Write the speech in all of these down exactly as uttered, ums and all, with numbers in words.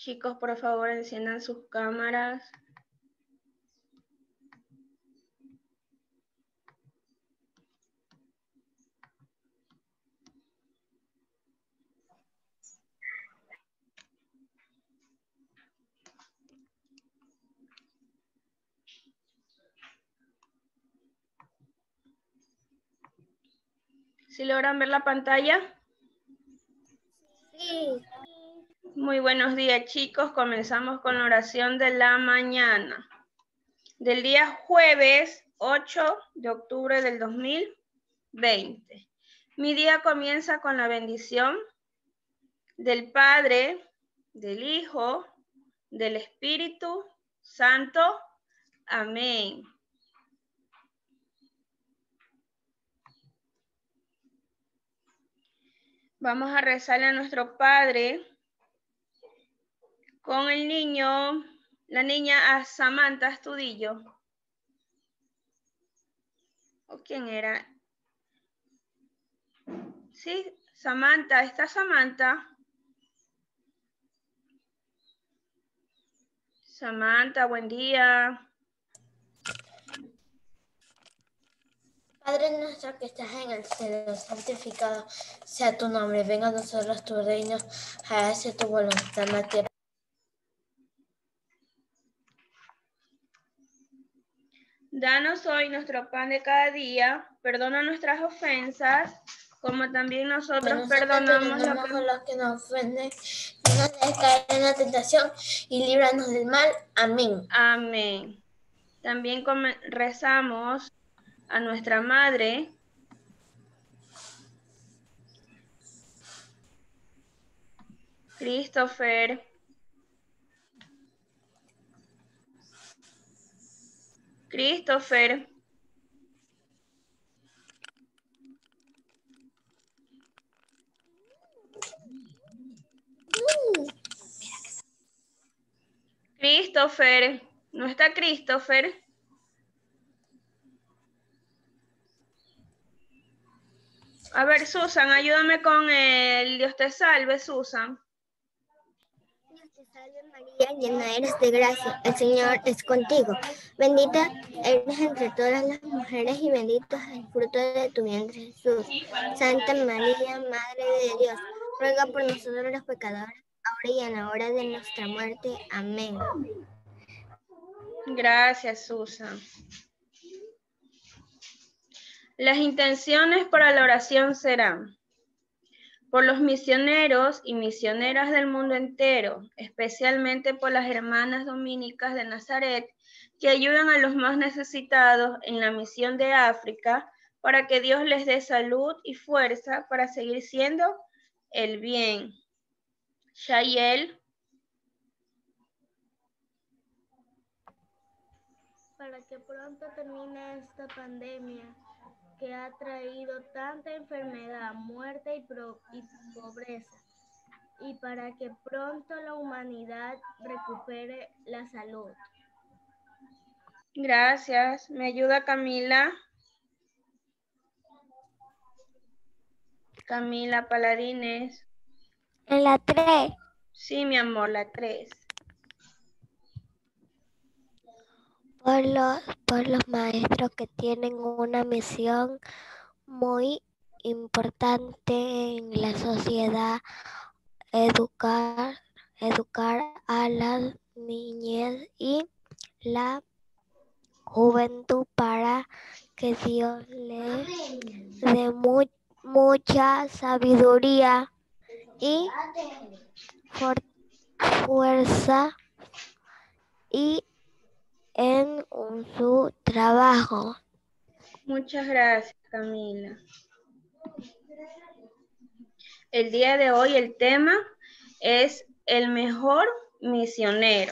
Chicos, por favor, enciendan sus cámaras. ¿Sí logran ver la pantalla? Sí. Muy buenos días, chicos. Comenzamos con la oración de la mañana. Del día jueves ocho de octubre del dos mil veinte. Mi día comienza con la bendición del Padre, del Hijo, del Espíritu Santo. Amén. Vamos a rezarle a nuestro Padre con el niño, la niña a Samantha Astudillo. ¿O quién era? Sí, Samantha, ¿está Samantha? Samantha, buen día. Padre nuestro que estás en el cielo, santificado sea tu nombre. Venga a nosotros tu reino, hágase tu voluntad en la tierra. Danos hoy nuestro pan de cada día, perdona nuestras ofensas, como también nosotros Nosotros perdonamos lo perdonamos que... a los que nos ofenden, no nos dejes caer en la tentación y líbranos del mal. Amén. Amén. También rezamos a nuestra Madre, Christopher, Christopher, Christopher, ¿no está Christopher? A ver, Susan, ayúdame con el Dios te salve, Susan. Dios te salve María, llena eres de gracia, el Señor es contigo. Bendita eres entre todas las mujeres y bendito es el fruto de tu vientre Jesús. Santa María, Madre de Dios, ruega por nosotros los pecadores, ahora y en la hora de nuestra muerte. Amén. Gracias, Susan. Las intenciones para la oración serán: por los misioneros y misioneras del mundo entero, especialmente por las hermanas dominicas de Nazaret, que ayudan a los más necesitados en la misión de África, para que Dios les dé salud y fuerza para seguir siendo el bien. Shayel. Para que pronto termine esta pandemia que ha traído tanta enfermedad, muerte y, pro y pobreza, y para que pronto la humanidad recupere la salud. Gracias. ¿Me ayuda Camila? Camila Paladines. En la tres. Sí, mi amor, la tres. Por los, por los maestros que tienen una misión muy importante en la sociedad, educar, educar a la niñez y la juventud para que Dios les dé mu mucha sabiduría y for fuerza y en un, su trabajo. Muchas gracias, Camila. El día de hoy el tema es el mejor misionero.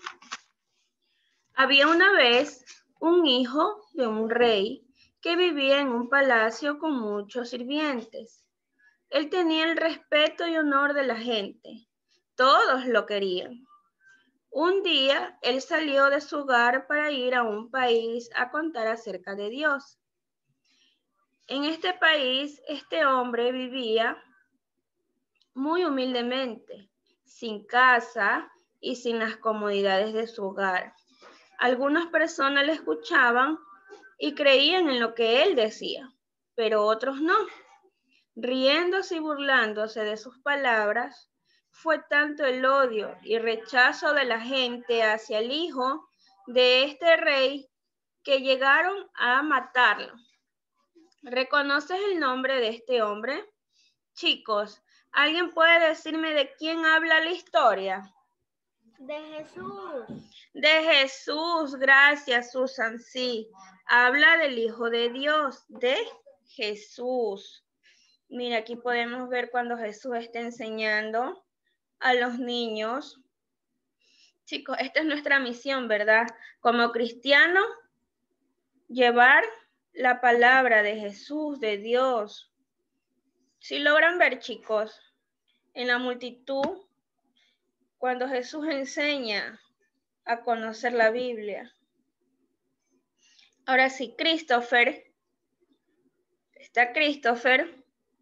Había una vez un hijo de un rey que vivía en un palacio con muchos sirvientes. Él tenía el respeto y honor de la gente. Todos lo querían. Un día él salió de su hogar para ir a un país a contar acerca de Dios. En este país, este hombre vivía muy humildemente, sin casa y sin las comodidades de su hogar. Algunas personas le escuchaban y creían en lo que él decía, pero otros no. Riéndose y burlándose de sus palabras, fue tanto el odio y rechazo de la gente hacia el hijo de este rey que llegaron a matarlo. ¿Reconoces el nombre de este hombre? Chicos, ¿alguien puede decirme de quién habla la historia? De Jesús. De Jesús, gracias Susan, sí. Habla del Hijo de Dios, de Jesús. Mira, aquí podemos ver cuando Jesús está enseñando a los niños. Chicos, esta es nuestra misión, ¿verdad? Como cristianos, llevar la palabra de Jesús, de Dios. Si logran ver, chicos, en la multitud, cuando Jesús enseña a conocer la Biblia. Ahora sí, Christopher. ¿Está Christopher?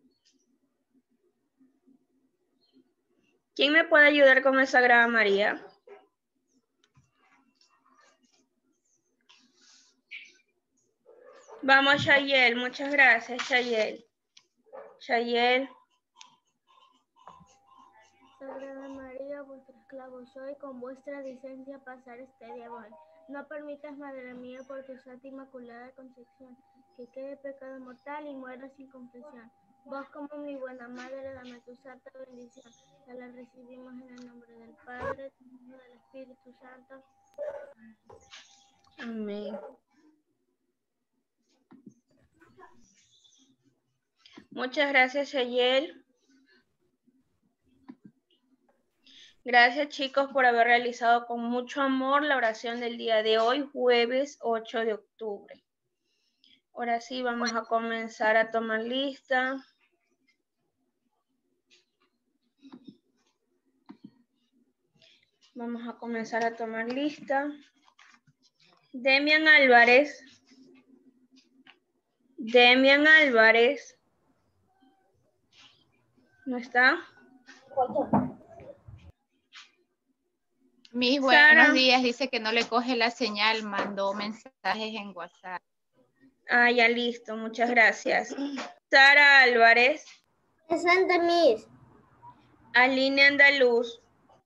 ¿Quién me puede ayudar con el Sagrada María? Vamos, Chayel. Muchas gracias, Chayel. Chayel. Sagrada María, vuestro esclavo soy, con vuestra licencia pasar este día hoy. No permitas, Madre mía, por tu Santa Inmaculada Concepción, que quede pecado mortal y muera sin confesión. Vos, como mi buena Madre, dame tu santa bendición. Ya la recibimos en el nombre del Padre, del Hijo y del Espíritu Santo. Amén. Muchas gracias, Chayel. Gracias, chicos, por haber realizado con mucho amor la oración del día de hoy, jueves ocho de octubre. Ahora sí, vamos a comenzar a tomar lista. Vamos a comenzar a tomar lista. Demian Álvarez. Demian Álvarez. ¿No está? Mis Sara. buenos días, dice que no le coge la señal, mandó mensajes en WhatsApp. Ah, ya listo, muchas gracias. Sara Álvarez. Presente, Miss. Aline Andaluz.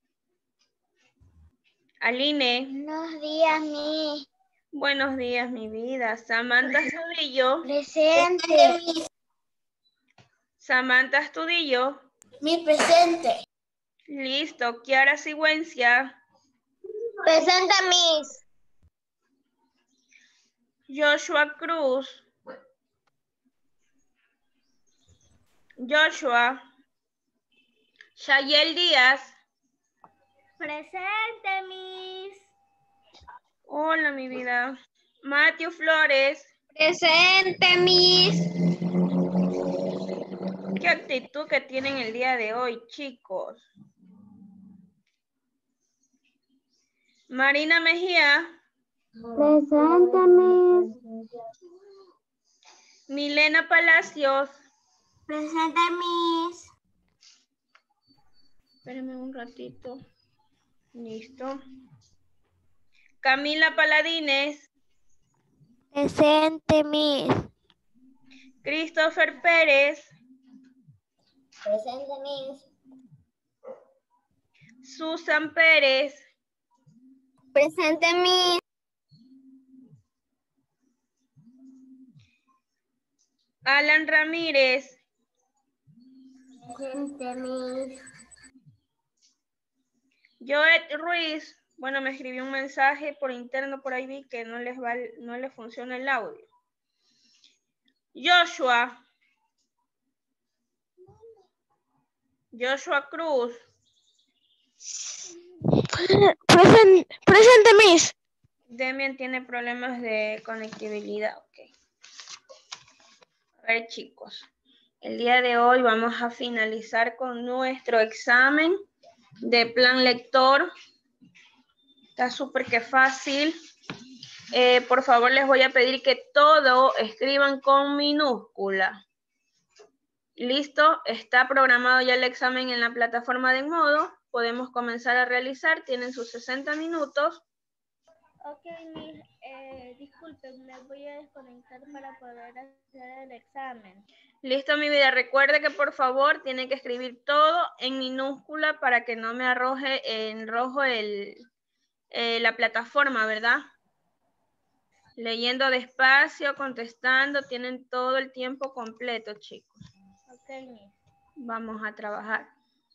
Aline. Buenos días, Miss. Buenos días, mi vida. Samantha Astudillo. Presente. Samantha Astudillo. Miss, presente. Listo. Kiara Sigüencia. Presente, Miss. Joshua Cruz. Joshua. Shayel Díaz. Presente, Miss. Hola, mi vida. Matthew Flores. Presente, Miss. ¿Qué actitud que tienen el día de hoy, chicos? Marina Mejía. Presente, Miss. Milena Palacios. Presente, Miss. Espérenme un ratito. Listo. Camila Paladines. Presente, Miss. Christopher Pérez. Presente, Miss. Susan Pérez. Presente, Miss. Alan Ramírez. Presente, Miss. Joet Ruiz. Bueno, me escribió un mensaje por interno, por ahí vi que no les va, no les funciona el audio. Joshua. Joshua Cruz. Presente, presente, Miss. Demian tiene problemas de conectividad. Ok. A ver, chicos. El día de hoy vamos a finalizar con nuestro examen de plan lector. Está súper que fácil. Eh, por favor, les voy a pedir que todo escriban con minúscula. Listo, está programado ya el examen en la plataforma de Enmodo. podemos comenzar a realizar. Tienen sus sesenta minutos. Ok, Miss, eh, disculpen, me voy a desconectar para poder hacer el examen. Listo, mi vida. Recuerde que por favor tiene que escribir todo en minúscula para que no me arroje en rojo el, eh, la plataforma, ¿verdad? Leyendo despacio, contestando, tienen todo el tiempo completo, chicos. Ok, Miss. Vamos a trabajar.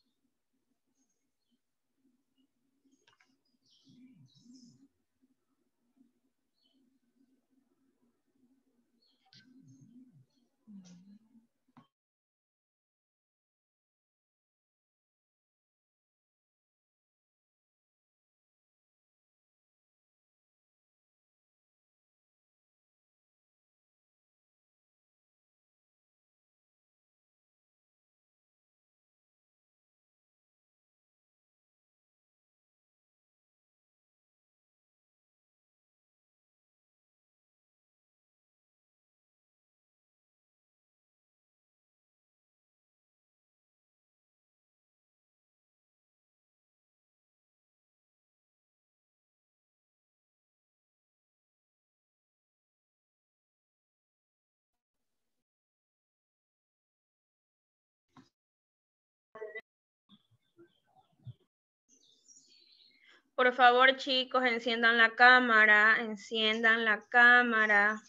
Por favor, chicos, enciendan la cámara, enciendan la cámara.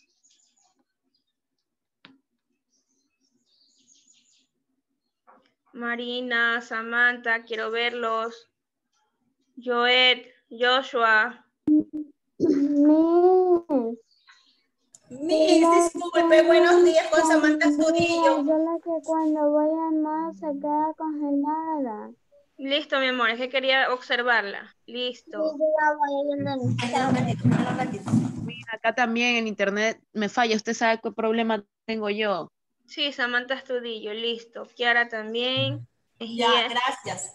Marina, Samantha, quiero verlos. Joed, Joshua. Miss, disculpe, buenos días con Samantha Zudillo. Yo la que cuando voy al mar se queda congelada. Listo, mi amor, es que quería observarla. Listo. Mira, acá también en internet me falla. Usted sabe qué problema tengo yo. Sí, Samantha Estudillo, listo. Kiara también. Ya, Mejía. gracias.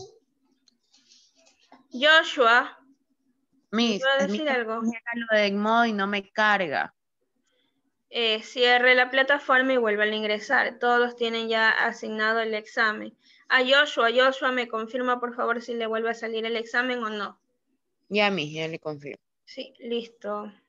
Joshua. Miss, ¿Puedo a mí decir me algo? llega lo de Edmodo y no me carga. Eh, cierre la plataforma y vuelvan a ingresar. Todos tienen ya asignado el examen. A Joshua, Joshua, me confirma por favor si le vuelve a salir el examen o no. Ya, Miss, ya le confirmo. Sí, listo.